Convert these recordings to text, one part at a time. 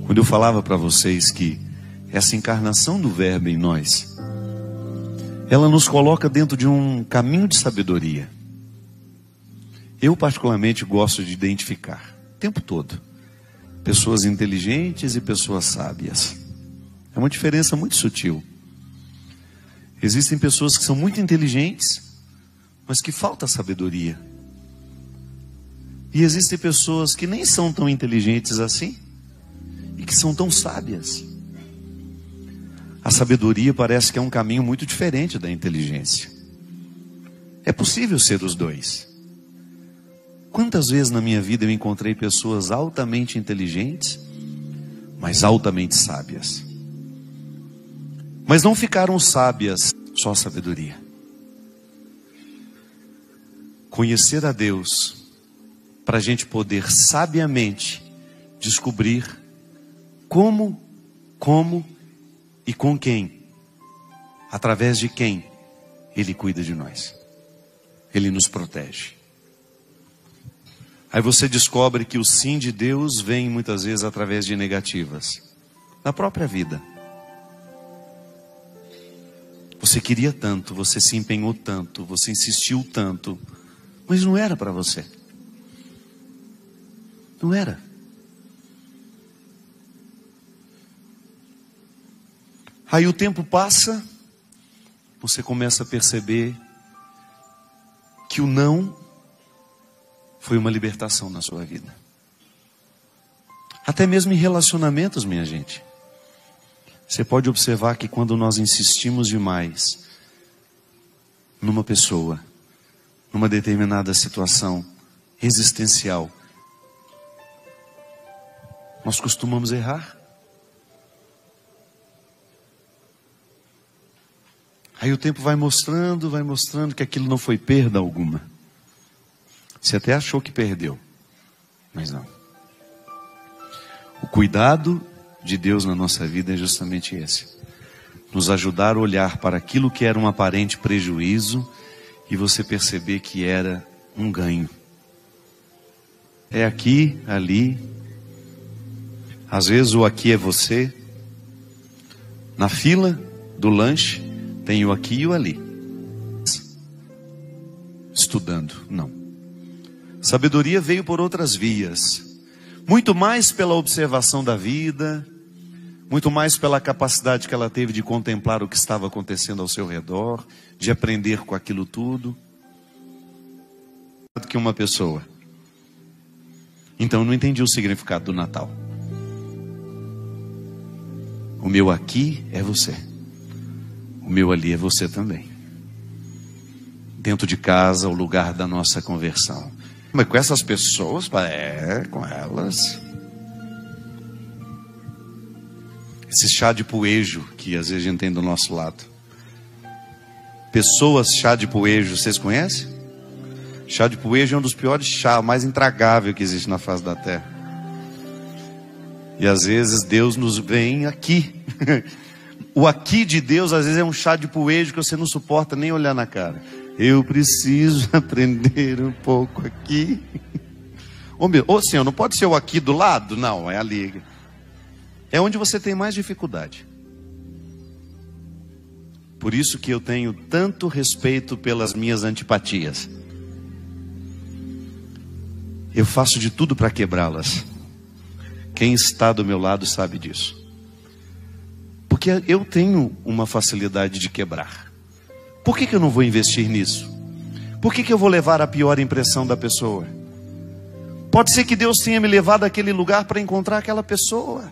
Quando eu falava para vocês que essa encarnação do Verbo em nós, ela nos coloca dentro de um caminho de sabedoria. Eu particularmente gosto de identificar, o tempo todo, pessoas inteligentes e pessoas sábias. É uma diferença muito sutil. Existem pessoas que são muito inteligentes, mas que falta sabedoria. E existem pessoas que nem são tão inteligentes assim, e que são tão sábias. A sabedoria parece que é um caminho muito diferente da inteligência. É possível ser os dois. Quantas vezes na minha vida eu encontrei pessoas altamente inteligentes, mas altamente sábias. Mas não ficaram sábias, só sabedoria. Conhecer a Deus, para a gente poder sabiamente descobrir como e com quem, através de quem Ele cuida de nós. Ele nos protege. Aí você descobre que o sim de Deus vem muitas vezes através de negativas, na própria vida. Você queria tanto, você se empenhou tanto, você insistiu tanto, mas não era para você. Não era. Aí o tempo passa, você começa a perceber que o não foi uma libertação na sua vida. Até mesmo em relacionamentos, minha gente. Você pode observar que quando nós insistimos demais numa pessoa, numa determinada situação existencial, nós costumamos errar. Aí o tempo vai mostrando que aquilo não foi perda alguma. Você até achou que perdeu, mas não. O cuidado de Deus na nossa vida é justamente esse. Nos ajudar a olhar para aquilo que era um aparente prejuízo e você perceber que era um ganho. É aqui, ali. Às vezes o aqui é você. Na fila do lanche tem o aqui e o ali. Estudando, não. Sabedoria veio por outras vias. Muito mais pela observação da vida, muito mais pela capacidade que ela teve de contemplar o que estava acontecendo ao seu redor, de aprender com aquilo tudo, do que uma pessoa. Então eu não entendi o significado do Natal. O meu aqui é você. O meu ali é você também. Dentro de casa, o lugar da nossa conversão. Mas com essas pessoas, com elas. Esse chá de poejo que às vezes a gente tem do nosso lado. Pessoas chá de poejo, vocês conhecem? Chá de poejo é um dos piores chás, mais intragável que existe na face da terra. E às vezes Deus nos vem aqui. O aqui de Deus às vezes é um chá de poejo que você não suporta nem olhar na cara. Eu preciso aprender um pouco aqui. Ô Senhor, não pode ser o aqui do lado? Não, é ali. É onde você tem mais dificuldade. Por isso que eu tenho tanto respeito pelas minhas antipatias. Eu faço de tudo para quebrá-las. Quem está do meu lado sabe disso. Porque eu tenho uma facilidade de quebrar. Por que eu não vou investir nisso? Por que eu vou levar a pior impressão da pessoa? Pode ser que Deus tenha me levado àquele lugar para encontrar aquela pessoa.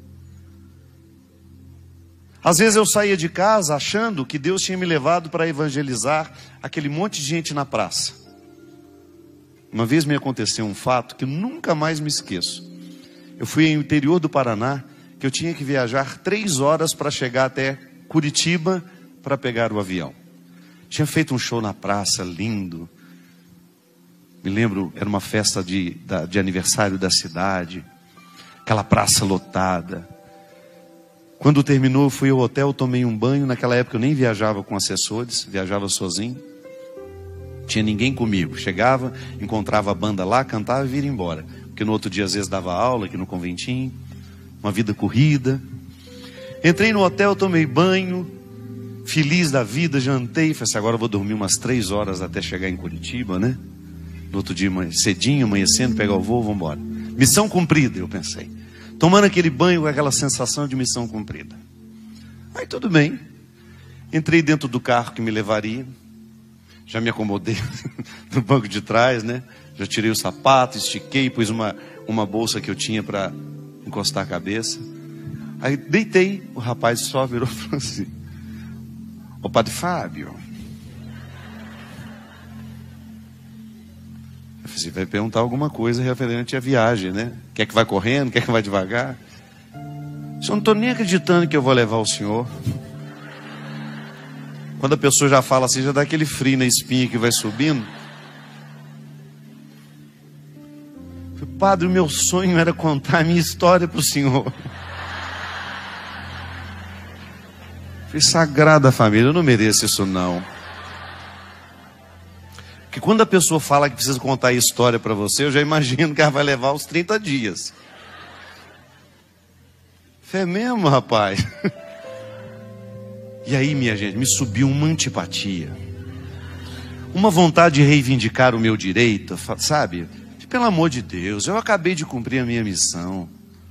Às vezes eu saía de casa achando que Deus tinha me levado para evangelizar aquele monte de gente na praça. Uma vez me aconteceu um fato que eu nunca mais me esqueço. Eu fui no interior do Paraná, que eu tinha que viajar 3 horas para chegar até Curitiba para pegar o avião. Tinha feito um show na praça, lindo. Me lembro, era uma festa de aniversário da cidade. Aquela praça lotada. Quando terminou, eu fui ao hotel, tomei um banho. Naquela época eu nem viajava com assessores, viajava sozinho. Tinha ninguém comigo. Chegava, encontrava a banda lá, cantava e via embora. Porque no outro dia às vezes dava aula aqui no conventinho. uma vida corrida. Entrei no hotel, tomei banho, feliz da vida, jantei. Falei assim, agora eu vou dormir umas 3 horas até chegar em Curitiba, né? No outro dia, cedinho, amanhecendo, pegar o voo, vamos embora. Missão cumprida, eu pensei. Tomando aquele banho com aquela sensação de missão cumprida. Aí tudo bem. Entrei dentro do carro que me levaria. Já me acomodei no banco de trás, né? Já tirei o sapato, estiquei, pus uma bolsa que eu tinha para encostar a cabeça. Aí deitei, o rapaz só virou e falou assim: ô Padre Fábio. Eu falei assim, vai perguntar alguma coisa referente à viagem, né? Quer que vai correndo, quer que vai devagar? Eu não estou nem acreditando que eu vou levar o senhor. Quando a pessoa já fala assim, já dá aquele frio na espinha que vai subindo. Eu falei, padre, o meu sonho era contar a minha história para o senhor. Eu falei, Sagrada Família, eu não mereço isso não. Porque quando a pessoa fala que precisa contar a história para você, eu já imagino que ela vai levar uns 30 dias. É mesmo, rapaz? E aí, minha gente, me subiu uma antipatia. Uma vontade de reivindicar o meu direito, sabe? Pelo amor de Deus, eu acabei de cumprir a minha missão.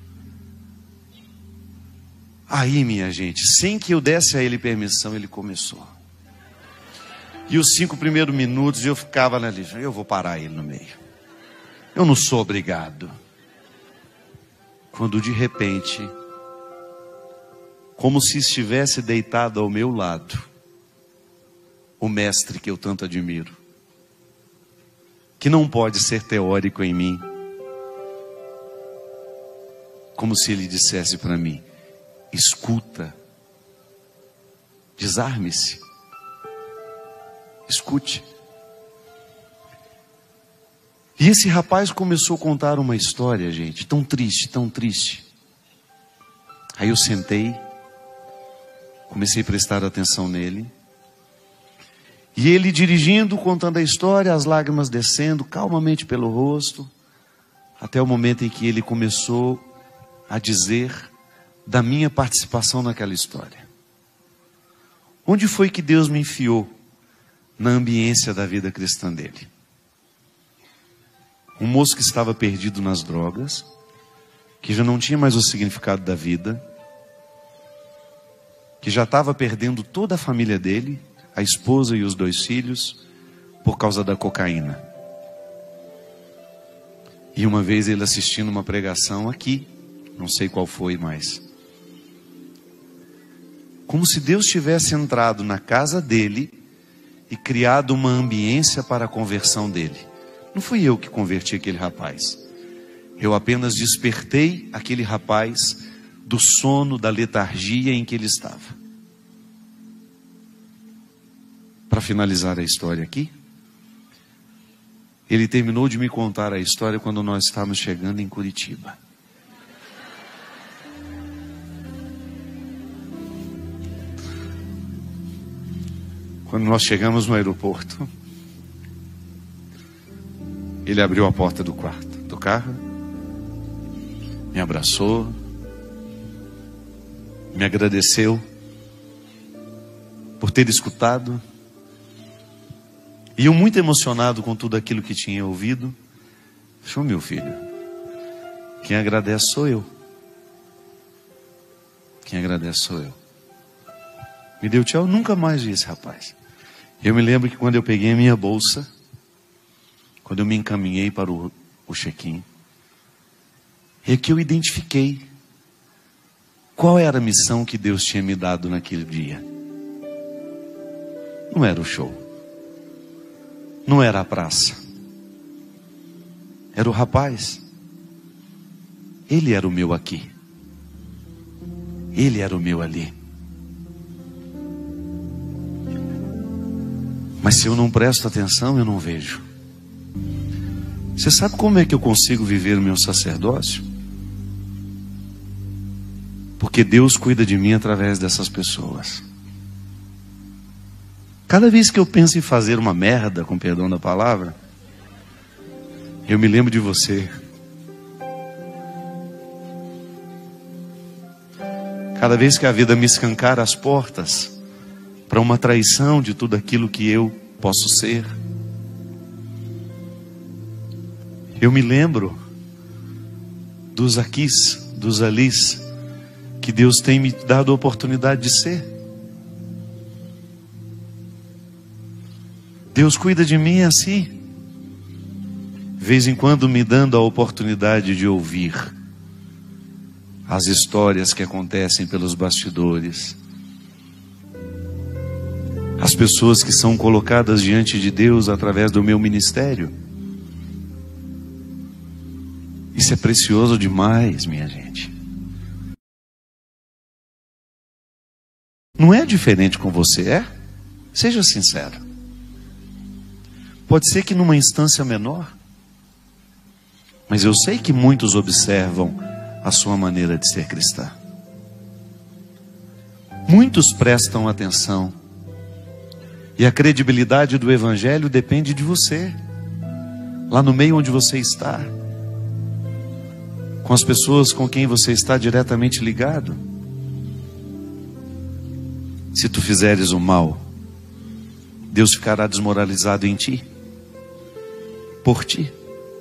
Aí, minha gente, sem que eu desse a ele permissão, ele começou. E os 5 primeiros minutos eu ficava na lista. Eu vou parar ele no meio. Eu não sou obrigado. Quando de repente, como se estivesse deitado ao meu lado, o mestre que eu tanto admiro, que não pode ser teórico em mim, como se ele dissesse para mim: escuta, desarme-se, escute. E esse rapaz começou a contar uma história, gente, tão triste, tão triste. Aí eu sentei, comecei a prestar atenção nele. E ele dirigindo, contando a história, as lágrimas descendo calmamente pelo rosto, até o momento em que ele começou a dizer da minha participação naquela história. Onde foi que Deus me enfiou na ambiência da vida cristã dele? Um moço que estava perdido nas drogas, que já não tinha mais o significado da vida, que já estava perdendo toda a família dele, a esposa e os 2 filhos, por causa da cocaína. E uma vez ele assistindo uma pregação aqui, não sei qual foi mais, como se Deus tivesse entrado na casa dele e criado uma ambiência para a conversão dele. Não fui eu que converti aquele rapaz. Eu apenas despertei aquele rapaz do sono, da letargia em que ele estava. Para finalizar a história aqui, ele terminou de me contar a história quando nós estávamos chegando em Curitiba. Quando nós chegamos no aeroporto, ele abriu a porta do quarto, do carro, me abraçou, me agradeceu por ter escutado. E eu muito emocionado com tudo aquilo que tinha ouvido. Falei, meu filho, quem agradece sou eu. Quem agradece sou eu. Me deu tchau, nunca mais vi esse rapaz. Eu me lembro que quando eu peguei a minha bolsa, quando eu me encaminhei para o check-in, é que eu identifiquei qual era a missão que Deus tinha me dado naquele dia. Não era o show, não era a praça, era o rapaz. Ele era o meu aqui, ele era o meu ali. Mas se eu não presto atenção, eu não vejo. Você sabe como é que eu consigo viver o meu sacerdócio? Porque Deus cuida de mim através dessas pessoas. Cada vez que eu penso em fazer uma merda, com perdão da palavra, eu me lembro de você. Cada vez que a vida me escancara as portas para uma traição de tudo aquilo que eu posso ser, eu me lembro dos aquis, dos alis, que Deus tem me dado a oportunidade de ser. Deus cuida de mim assim, de vez em quando me dando a oportunidade de ouvir as histórias que acontecem pelos bastidores, as pessoas que são colocadas diante de Deus através do meu ministério. Isso é precioso demais, minha gente. Não é diferente com você, é? Seja sincero. Pode ser que numa instância menor, mas eu sei que muitos observam a sua maneira de ser cristã. Muitos prestam atenção. E a credibilidade do Evangelho depende de você. Lá no meio onde você está, com as pessoas com quem você está diretamente ligado. Se tu fizeres o mal, Deus ficará desmoralizado em ti, por ti.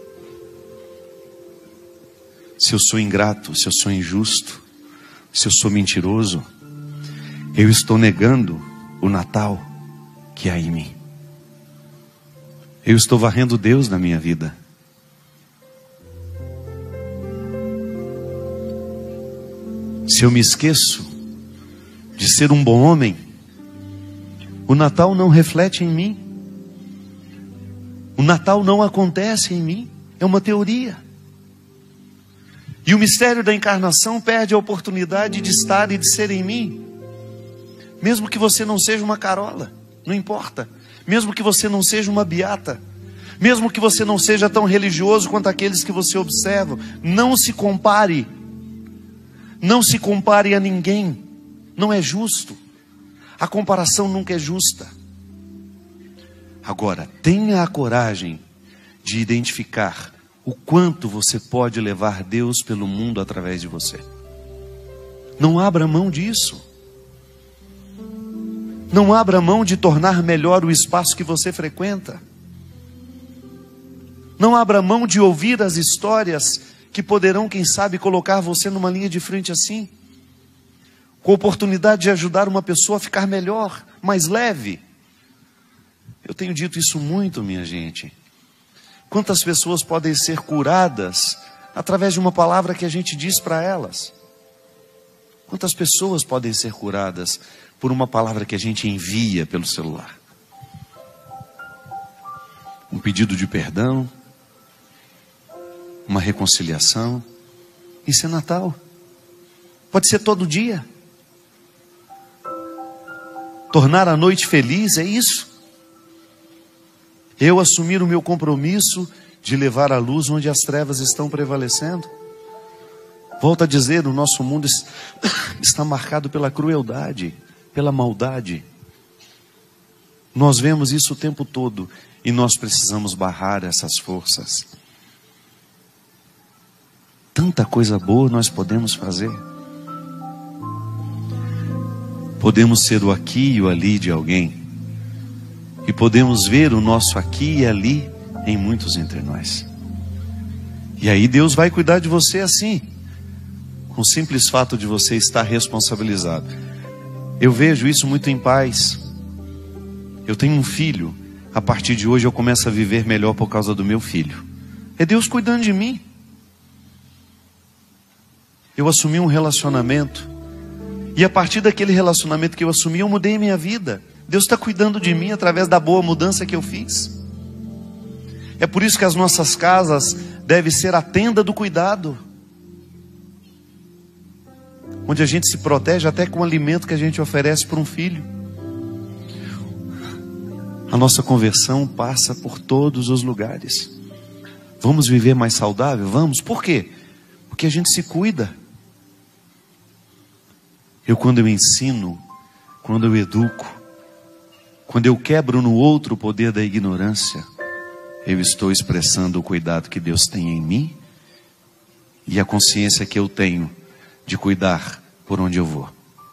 Se eu sou ingrato, se eu sou injusto, se eu sou mentiroso, eu estou negando o Natal que há em mim. Eu estou varrendo Deus na minha vida. Se eu me esqueço de ser um bom homem, o Natal não reflete em mim. O Natal não acontece em mim. É uma teoria. E o mistério da encarnação perde a oportunidade de estar e de ser em mim. Mesmo que você não seja uma Carola, não importa. Mesmo que você não seja uma beata, mesmo que você não seja tão religioso quanto aqueles que você observa, não se compare. Não se compare a ninguém. Não é justo. A comparação nunca é justa. Agora, tenha a coragem de identificar o quanto você pode levar Deus pelo mundo através de você. Não abra mão disso. Não abra mão de tornar melhor o espaço que você frequenta. Não abra mão de ouvir as histórias que poderão, quem sabe, colocar você numa linha de frente assim, com a oportunidade de ajudar uma pessoa a ficar melhor, mais leve. Eu tenho dito isso muito, minha gente. Quantas pessoas podem ser curadas através de uma palavra que a gente diz para elas? Quantas pessoas podem ser curadas por uma palavra que a gente envia pelo celular? Um pedido de perdão, uma reconciliação. Isso é Natal. Pode ser todo dia. Tornar a noite feliz, é isso. Eu assumir o meu compromisso de levar a luz onde as trevas estão prevalecendo. Volto a dizer, o nosso mundo está marcado pela crueldade, pela maldade. Nós vemos isso o tempo todo e nós precisamos barrar essas forças. Tanta coisa boa nós podemos fazer. Podemos ser o aqui e o ali de alguém. E podemos ver o nosso aqui e ali em muitos entre nós. E aí Deus vai cuidar de você assim, com o simples fato de você estar responsabilizado. Eu vejo isso muito em paz. Eu tenho um filho. A partir de hoje eu começo a viver melhor por causa do meu filho. É Deus cuidando de mim. Eu assumi um relacionamento. E a partir daquele relacionamento que eu assumi, eu mudei minha vida. Deus está cuidando de mim através da boa mudança que eu fiz. É por isso que as nossas casas devem ser a tenda do cuidado, onde a gente se protege até com o alimento que a gente oferece para um filho. A nossa conversão passa por todos os lugares. Vamos viver mais saudável? Vamos. Por quê? Porque a gente se cuida. Quando eu ensino, quando eu educo, quando eu quebro no outro o poder da ignorância, eu estou expressando o cuidado que Deus tem em mim e a consciência que eu tenho de cuidar por onde eu vou.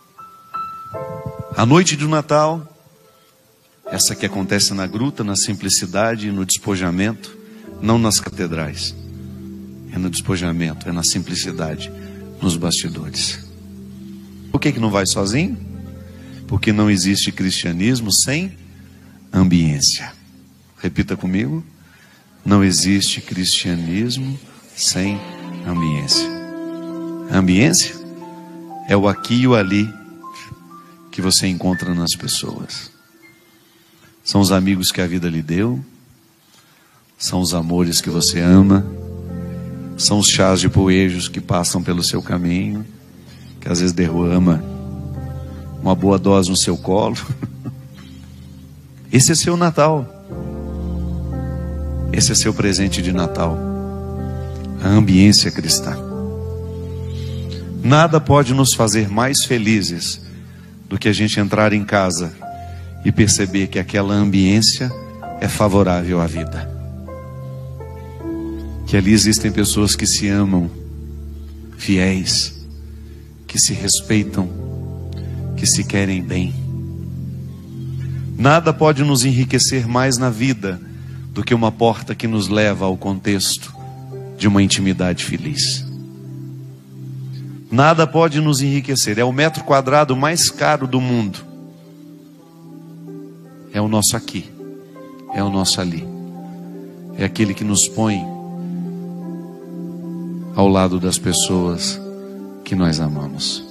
A noite do Natal, essa que acontece na gruta, na simplicidade e no despojamento, não nas catedrais. É no despojamento, é na simplicidade, nos bastidores. Por que não vai sozinho? Porque não existe cristianismo sem ambiência. Repita comigo. Não existe cristianismo sem ambiência. A ambiência é o aqui e o ali que você encontra nas pessoas. São os amigos que a vida lhe deu, são os amores que você ama, são os chás de poejos que passam pelo seu caminho, que às vezes derrama uma boa dose no seu colo. Esse é seu Natal. Esse é seu presente de Natal. A ambiência cristã. Nada pode nos fazer mais felizes do que a gente entrar em casa e perceber que aquela ambiência é favorável à vida. Que ali existem pessoas que se amam, fiéis, que se respeitam, que se querem bem. Nada pode nos enriquecer mais na vida do que uma porta que nos leva ao contexto de uma intimidade feliz. Nada pode nos enriquecer. É o metro quadrado mais caro do mundo. É o nosso aqui, é o nosso ali. É aquele que nos põe ao lado das pessoas que nós amamos.